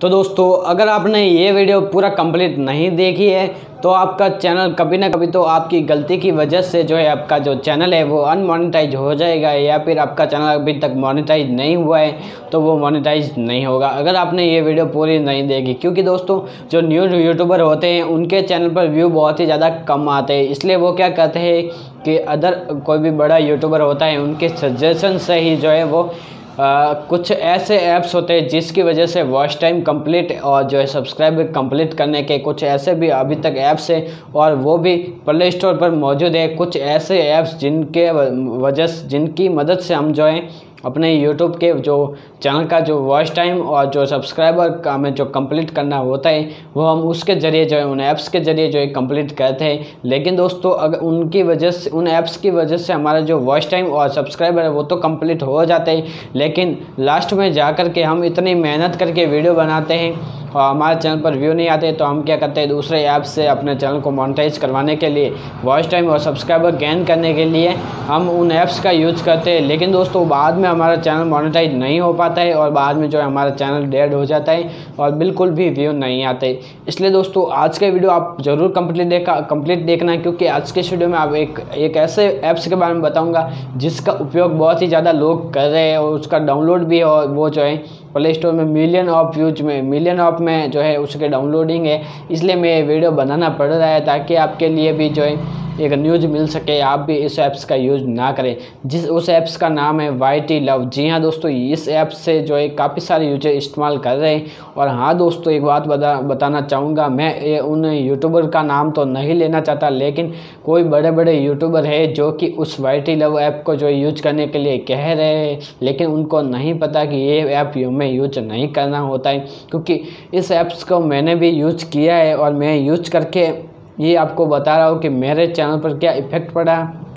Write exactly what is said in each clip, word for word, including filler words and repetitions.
तो दोस्तों अगर आपने ये वीडियो पूरा कंप्लीट नहीं देखी है तो आपका चैनल कभी ना कभी तो आपकी गलती की वजह से जो है आपका जो चैनल है वो अनमोनेटाइज हो जाएगा, या फिर आपका चैनल अभी तक मोनेटाइज नहीं हुआ है तो वो मोनेटाइज नहीं होगा अगर आपने ये वीडियो पूरी नहीं देखी। क्योंकि दोस्तों जो न्यू यूट्यूबर होते हैं उनके चैनल पर व्यू बहुत ही ज़्यादा कम आते हैं, इसलिए वो क्या कहते हैं कि अदर कोई भी बड़ा यूट्यूबर होता है उनके सजेशन से ही जो है वो आ, कुछ ऐसे ऐप्स होते हैं जिसकी वजह से वॉच टाइम कंप्लीट और जो है सब्सक्राइब कंप्लीट करने के कुछ ऐसे भी अभी तक ऐप्स है और वो भी प्ले स्टोर पर मौजूद है। कुछ ऐसे ऐप्स जिनके वजह जिनकी मदद से हम जो है अपने यूट्यूब के जो चैनल का जो वॉच टाइम और जो सब्सक्राइबर का हमें जो कंप्लीट करना होता है वो हम उसके ज़रिए जो है उन ऐप्स के ज़रिए जो है कंप्लीट करते हैं। लेकिन दोस्तों अगर उनकी वजह से उन ऐप्स की वजह से हमारा जो वॉच टाइम और सब्सक्राइबर है वो तो कंप्लीट हो जाते हैं, लेकिन लास्ट में जा कर के हम इतनी मेहनत करके वीडियो बनाते हैं और हमारे चैनल पर व्यू नहीं आते तो हम क्या करते हैं दूसरे ऐप से अपने चैनल को मोनेटाइज करवाने के लिए, वॉच टाइम और सब्सक्राइबर गेन करने के लिए हम उन ऐप्स का यूज़ करते हैं। लेकिन दोस्तों बाद में हमारा चैनल मोनेटाइज नहीं हो पाता है और बाद में जो है हमारा चैनल डेड हो जाता है और बिल्कुल भी व्यू नहीं आते। इसलिए दोस्तों आज का वीडियो आप ज़रूर कंप्लीट देखा कंप्लीट देखना, क्योंकि आज के वीडियो में आप एक एक ऐसे ऐप्स के बारे में बताऊँगा जिसका उपयोग बहुत ही ज़्यादा लोग कर रहे हैं और उसका डाउनलोड भी और वो जो है प्ले स्टोर में मिलियन ऑफ व्यूज में मिलियन ऑफ में जो है उसके डाउनलोडिंग है। इसलिए मैं ये वीडियो बनाना पड़ रहा है ताकि आपके लिए भी जो है एक न्यूज़ मिल सके, आप भी इस ऐप्स का यूज़ ना करें। जिस उस ऐप्स का नाम है वाई टी लव। जी हाँ दोस्तों, इस ऐप से जो है काफ़ी सारे यूजर इस्तेमाल कर रहे हैं। और हाँ दोस्तों, एक बात बता बताना चाहूँगा, मैं ये उन यूट्यूबर का नाम तो नहीं लेना चाहता, लेकिन कोई बड़े बड़े यूट्यूबर है जो कि उस वाई टी लव ऐप को जो यूज करने के लिए कह रहे हैं, लेकिन उनको नहीं पता कि ये ऐप हमें यूज नहीं करना होता है। क्योंकि इस ऐप्स को मैंने भी यूज किया है और मैं यूज करके ये आपको बता रहा हूँ कि मेरे चैनल पर क्या इफ़ेक्ट पड़ा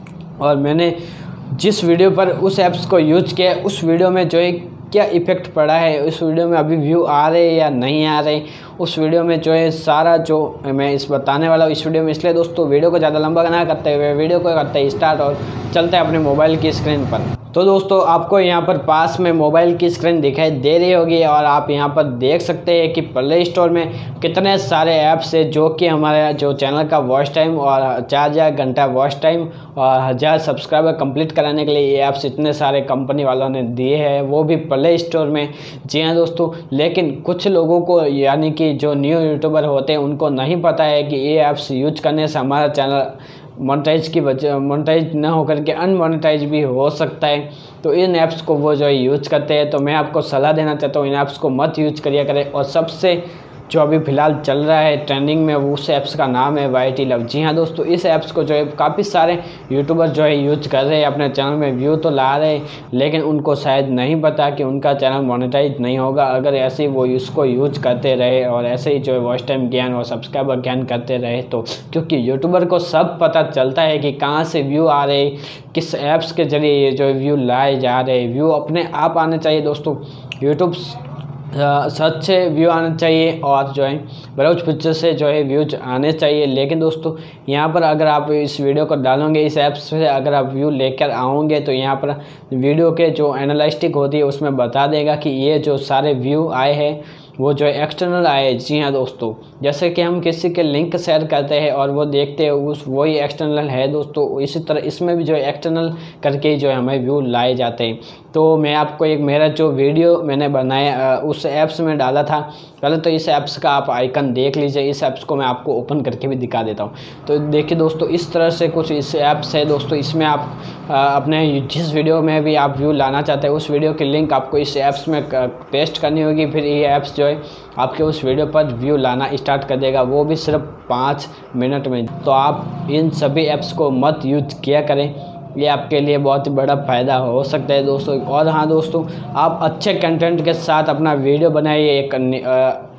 और मैंने जिस वीडियो पर उस ऐप्स को यूज किया उस वीडियो में जो है क्या इफ़ेक्ट पड़ा है, उस वीडियो में अभी व्यू आ रहे हैं या नहीं आ रहे, उस वीडियो में जो है सारा जो मैं इस बताने वाला हूँ इस वीडियो में। इसलिए दोस्तों वीडियो को ज़्यादा लंबा ना करते हुए वीडियो को करते हैं स्टार्ट और चलते हैं अपने मोबाइल की स्क्रीन पर। तो दोस्तों आपको यहाँ पर पास में मोबाइल की स्क्रीन दिखाई दे रही होगी और आप यहाँ पर देख सकते हैं कि प्ले स्टोर में कितने सारे ऐप्स है जो कि हमारे जो चैनल का वॉच टाइम और चार हज़ार घंटा वॉच टाइम और हज़ार सब्सक्राइबर कंप्लीट कराने के लिए ये ऐप्स इतने सारे कंपनी वालों ने दिए हैं, वो भी प्ले स्टोर में। जी हाँ दोस्तों, लेकिन कुछ लोगों को यानी कि जो न्यू यूट्यूबर होते हैं उनको नहीं पता है कि ये ऐप्स यूज करने से हमारा चैनल मोनेटाइज की वजह मोनेटाइज न होकर के अनमोनेटाइज भी हो सकता है। तो इन ऐप्स को वो जो है यूज करते हैं, तो मैं आपको सलाह देना चाहता हूँ इन ऐप्स को मत यूज करिए करें। और सबसे जो अभी फ़िलहाल चल रहा है ट्रेंडिंग में वो उस ऐप्स का नाम है वाई टी लव। जी हाँ दोस्तों, इस ऐप्स को जो है काफ़ी सारे यूट्यूबर जो है यूज कर रहे हैं, अपने चैनल में व्यू तो ला रहे हैं, लेकिन उनको शायद नहीं पता कि उनका चैनल मोनेटाइज नहीं होगा अगर ऐसे ही वो इसको यूज करते रहे और ऐसे ही जो है वॉच टाइम ज्ञान और सब्सक्राइबर ज्ञान करते रहे तो। क्योंकि यूट्यूबर को सब पता चलता है कि कहाँ से व्यू आ रहे, किस ऐप्स के ज़रिए ये जो व्यू लाए जा रहे। व्यू अपने आप आने चाहिए दोस्तों, यूट्यूब सर्च से व्यू आना चाहिए और जो है ब्राउज पिक्चर से जो है व्यूज आने चाहिए। लेकिन दोस्तों यहाँ पर अगर आप इस वीडियो को डालोगे इस ऐप से अगर आप व्यू लेकर आओगे तो यहाँ पर वीडियो के जो एनालिस्टिक होती है उसमें बता देगा कि ये जो सारे व्यू आए हैं वो जो है एक्सटर्नल आए। जी हाँ दोस्तों, जैसे कि हम किसी के लिंक शेयर करते हैं और वो देखते हैं उस वही एक्सटर्नल है दोस्तों, इसी तरह इसमें भी जो है एक्सटर्नल करके जो है हमें व्यू लाए जाते हैं। तो मैं आपको एक मेरा जो वीडियो मैंने बनाया उस ऐप्स में डाला था, पहले तो इस ऐप्स का आप आइकन देख लीजिए। इस ऐप्स को मैं आपको ओपन करके भी दिखा देता हूँ। तो देखिए दोस्तों, इस तरह से कुछ इस ऐप्स है दोस्तों। इसमें आप अपने जिस वीडियो में भी आप व्यू लाना चाहते हैं उस वीडियो की लिंक आपको इस ऐप्स में पेस्ट करनी होगी, फिर ये ऐप्स जो है आपके उस वीडियो पर व्यू लाना स्टार्ट कर देगा, वो भी सिर्फ पाँच मिनट में। तो आप इन सभी ऐप्स को मत यूज किया करें, ये आपके लिए बहुत ही बड़ा फ़ायदा हो सकता है दोस्तों। और हाँ दोस्तों, आप अच्छे कंटेंट के साथ अपना वीडियो बनाइए, एक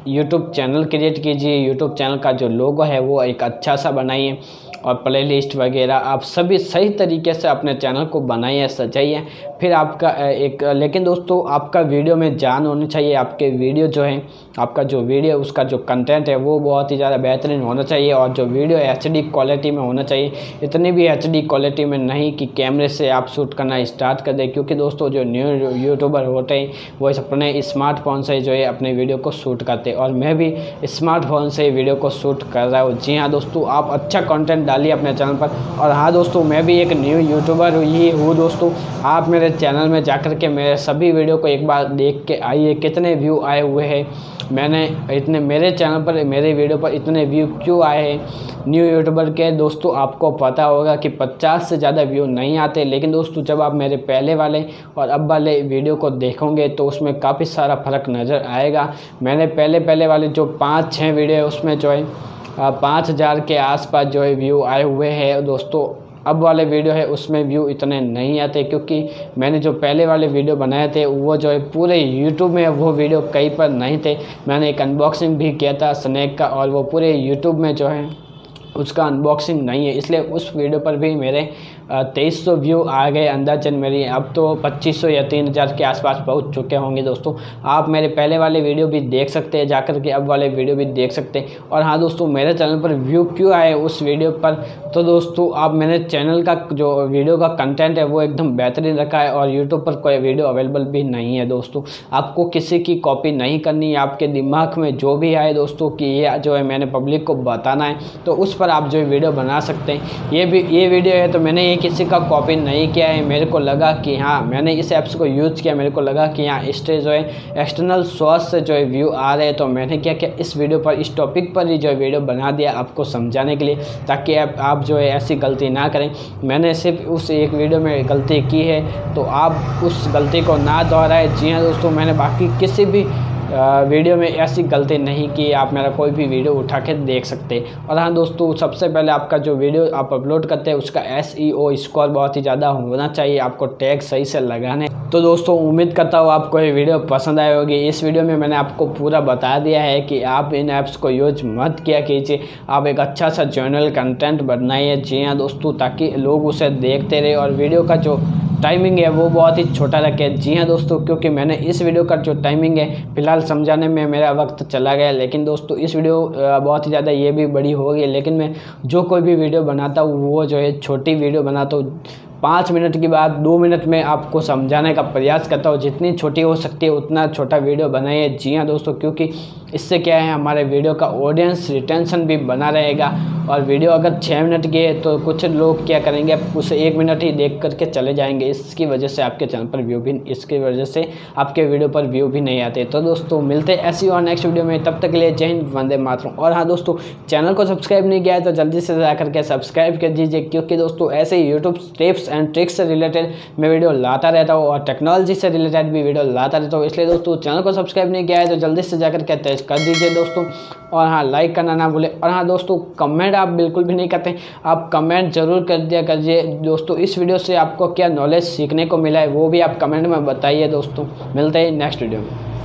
यूट्यूब चैनल क्रिएट कीजिए, यूट्यूब चैनल का जो लोगो है वो एक अच्छा सा बनाइए और प्लेलिस्ट वगैरह आप सभी सही तरीके से अपने चैनल को बनाइए, सजाइए। फिर आपका एक, लेकिन दोस्तों आपका वीडियो में जान होनी चाहिए। आपके वीडियो जो है, आपका जो वीडियो उसका जो कंटेंट है वो बहुत ही ज़्यादा बेहतरीन होना चाहिए और जो वीडियो एच डी क्वालिटी में होना चाहिए। इतनी भी एच डी क्वालिटी में नहीं कि कैमरे से आप शूट करना स्टार्ट कर दें, क्योंकि दोस्तों जो न्यू यूट्यूबर होते हैं वो अपने स्मार्टफोन से जो है अपने वीडियो को शूट करते हैं और मैं भी स्मार्टफोन से वीडियो को शूट कर रहा हूँ। जी हाँ दोस्तों, आप अच्छा कंटेंट डालिए अपने चैनल पर। और हाँ दोस्तों, मैं भी एक न्यू यूट्यूबर ही हूँ दोस्तों। आप मेरे चैनल में जाकर के मेरे सभी वीडियो को एक बार देख के आइए कितने व्यू आए हुए हैं। मैंने इतने मेरे चैनल पर मेरे वीडियो पर इतने व्यू क्यों आए हैं न्यू यूट्यूबर के। दोस्तों आपको पता होगा कि पचास से ज़्यादा व्यू नहीं आते, लेकिन दोस्तों जब आप मेरे पहले वाले और अब वाले वीडियो को देखोगे तो उसमें काफ़ी सारा फ़र्क नज़र आएगा। मैंने पहले पहले वाले जो पाँच छः वीडियो है उसमें जो है पाँच हज़ार के आसपास जो है व्यू आए हुए हैं दोस्तों। अब वाले वीडियो है उसमें व्यू इतने नहीं आते, क्योंकि मैंने जो पहले वाले वीडियो बनाए थे वो जो है पूरे यूट्यूब में वो वीडियो कहीं पर नहीं थे। मैंने एक अनबॉक्सिंग भी किया था स्नैक का और वो पूरे यूट्यूब में जो है उसका अनबॉक्सिंग नहीं है, इसलिए उस वीडियो पर भी मेरे तेईस सौ व्यू आ गए अंदाजन। मेरी अब तो पच्चीस सौ या तीन हज़ार के आसपास पहुंच चुके होंगे दोस्तों। आप मेरे पहले वाले वीडियो भी देख सकते हैं जाकर के, अब वाले वीडियो भी देख सकते हैं। और हाँ दोस्तों, मेरे चैनल पर व्यू क्यों आए उस वीडियो पर, तो दोस्तों आप मेरे चैनल का जो वीडियो का कंटेंट है वो एकदम बेहतरीन रखा है और यूट्यूब पर कोई वीडियो अवेलेबल भी नहीं है दोस्तों। आपको किसी की कॉपी नहीं करनी है, आपके दिमाग में जो भी आए दोस्तों कि ये जो है मैंने पब्लिक को बताना है तो उस पर आप जो वीडियो बना सकते हैं। ये भी ये वीडियो है तो मैंने किसी का कॉपी नहीं किया है। मेरे को लगा कि हाँ मैंने इस ऐप्स को यूज़ किया, मेरे को लगा कि हाँ इससे जो है एक्सटर्नल सोर्स से जो है व्यू आ रहे हैं, तो मैंने क्या किया इस वीडियो पर इस टॉपिक पर ही जो है वीडियो बना दिया आपको समझाने के लिए, ताकि आप, आप जो है ऐसी गलती ना करें। मैंने सिर्फ उस एक वीडियो में गलती की है तो आप उस गलती को ना दोहराएं। जी हाँ दोस्तों, मैंने बाकी किसी भी वीडियो में ऐसी गलती नहीं की। आप मेरा कोई भी वीडियो उठा के देख सकते हैं। और हाँ दोस्तों, सबसे पहले आपका जो वीडियो आप अपलोड करते हैं उसका एस ई ओ स्कोर बहुत ही ज़्यादा होना चाहिए, आपको टैग सही से लगाने। तो दोस्तों उम्मीद करता हूँ आपको ये वीडियो पसंद आई होगी। इस वीडियो में मैंने आपको पूरा बता दिया है कि आप इन ऐप्स को यूज मत किया कीजिए, आप एक अच्छा सा जर्नल कंटेंट बनाइए। जी हाँ दोस्तों, ताकि लोग उसे देखते रहे और वीडियो का जो टाइमिंग है वो बहुत ही छोटा रखे। जी हाँ दोस्तों, क्योंकि मैंने इस वीडियो का जो टाइमिंग है फिलहाल समझाने में मेरा वक्त चला गया, लेकिन दोस्तों इस वीडियो बहुत ही ज़्यादा ये भी बड़ी हो गई। लेकिन मैं जो कोई भी वीडियो बनाता हूँ वो जो है छोटी वीडियो बनाता हूँ, पाँच मिनट की बात दो मिनट में आपको समझाने का प्रयास करता हूँ। जितनी छोटी हो सकती है उतना छोटा वीडियो बनाइए। जी हाँ दोस्तों, क्योंकि इससे क्या है हमारे वीडियो का ऑडियंस रिटेंशन भी बना रहेगा। और वीडियो अगर छः मिनट की है तो कुछ लोग क्या करेंगे उसे एक मिनट ही देख करके चले जाएंगे, इसकी वजह से आपके चैनल पर व्यू भी इसकी वजह से आपके वीडियो पर व्यू भी नहीं आते। तो दोस्तों मिलते हैं ऐसी और नेक्स्ट वीडियो में, तब तक के लिए जय हिंद, वंदे मातरम। और हाँ दोस्तों, चैनल को सब्सक्राइब नहीं किया है तो जल्दी से जा करके सब्सक्राइब कर दीजिए, क्योंकि दोस्तों ऐसे ही यूट्यूब टिप्स एंड ट्रिक्स से रिलेटेड मैं वीडियो लाता रहता हूँ और टेक्नोलॉजी से रिलेटेड भी वीडियो लाता रहता हूँ। इसलिए दोस्तों चैनल को सब्सक्राइब नहीं किया है तो जल्दी से जाकर के तेज कर दीजिए दोस्तों। और हाँ लाइक करना ना भूलें। और हाँ दोस्तों, कमेंट आप बिल्कुल भी नहीं करते, आप कमेंट जरूर कर दिया करिए दोस्तों। इस वीडियो से आपको क्या नॉलेज सीखने को मिला है वो भी आप कमेंट में बताइए दोस्तों। मिलते हैं नेक्स्ट वीडियो में।